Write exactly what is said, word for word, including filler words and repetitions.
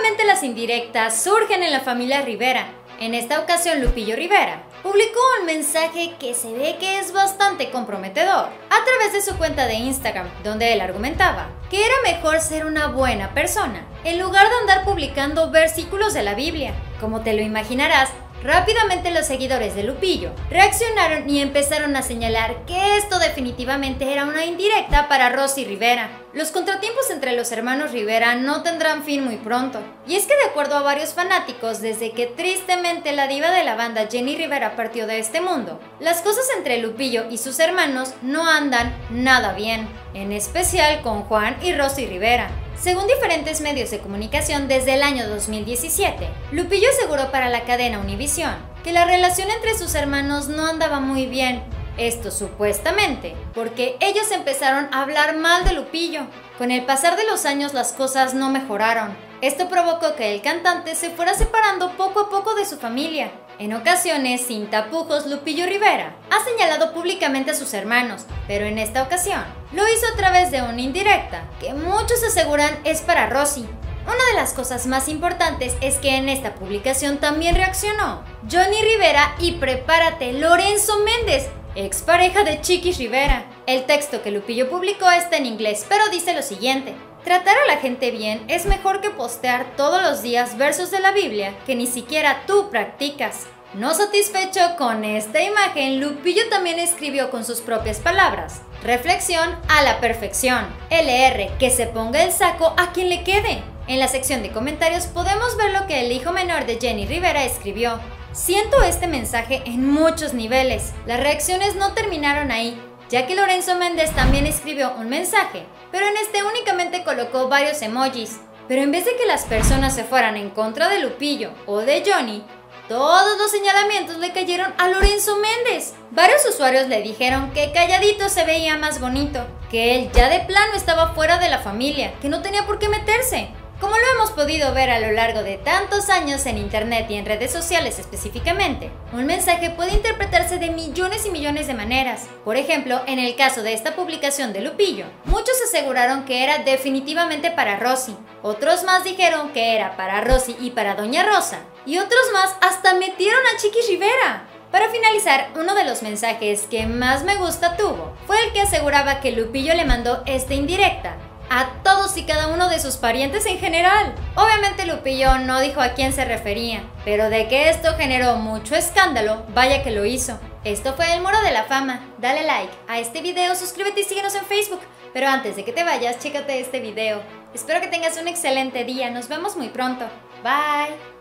Nuevamente las indirectas surgen en la familia Rivera. En esta ocasión Lupillo Rivera publicó un mensaje que se ve que es bastante comprometedor a través de su cuenta de Instagram, donde él argumentaba que era mejor ser una buena persona en lugar de andar publicando versículos de la Biblia. Como te lo imaginarás, rápidamente los seguidores de Lupillo reaccionaron y empezaron a señalar que esto definitivamente era una indirecta para Rosy Rivera. Los contratiempos entre los hermanos Rivera no tendrán fin muy pronto. Y es que de acuerdo a varios fanáticos, desde que tristemente la diva de la banda Jenni Rivera partió de este mundo, las cosas entre Lupillo y sus hermanos no andan nada bien, en especial con Juan y Rosy Rivera. Según diferentes medios de comunicación desde el año dos mil diecisiete, Lupillo aseguró para la cadena Univisión que la relación entre sus hermanos no andaba muy bien. Esto supuestamente porque ellos empezaron a hablar mal de Lupillo. Con el pasar de los años las cosas no mejoraron. Esto provocó que el cantante se fuera separando poco a poco de su familia. En ocasiones, sin tapujos, Lupillo Rivera ha señalado públicamente a sus hermanos, pero en esta ocasión lo hizo a través de una indirecta que muchos aseguran es para Rosy. Una de las cosas más importantes es que en esta publicación también reaccionó Johnny Rivera y prepárate, Lorenzo Méndez, expareja de Chiquis Rivera. El texto que Lupillo publicó está en inglés, pero dice lo siguiente: tratar a la gente bien es mejor que postear todos los días versos de la Biblia que ni siquiera tú practicas. No satisfecho con esta imagen, Lupillo también escribió con sus propias palabras: reflexión a la perfección. L R, que se ponga el saco a quien le quede. En la sección de comentarios podemos ver lo que el hijo menor de Jenni Rivera escribió: siento este mensaje en muchos niveles. Las reacciones no terminaron ahí, ya que Lorenzo Méndez también escribió un mensaje, pero en este únicamente colocó varios emojis. Pero en vez de que las personas se fueran en contra de Lupillo o de Johnny, todos los señalamientos le cayeron a Lorenzo Méndez. Varios usuarios le dijeron que calladito se veía más bonito, que él ya de plano estaba fuera de la familia, que no tenía por qué meterse. Como lo hemos podido ver a lo largo de tantos años en internet y en redes sociales específicamente, un mensaje puede interpretarse de millones y millones de maneras. Por ejemplo, en el caso de esta publicación de Lupillo, muchos aseguraron que era definitivamente para Rosy, otros más dijeron que era para Rosy y para Doña Rosa, y otros más hasta metieron a Chiquis Rivera. Para finalizar, uno de los mensajes que más me gusta tuvo fue el que aseguraba que Lupillo le mandó esta indirecta a todos y cada uno de sus parientes en general. Obviamente Lupillo no dijo a quién se refería, pero de que esto generó mucho escándalo, vaya que lo hizo. Esto fue el Muro de la Fama. Dale like a este video, suscríbete y síguenos en Facebook. Pero antes de que te vayas, chécate este video. Espero que tengas un excelente día, nos vemos muy pronto. Bye.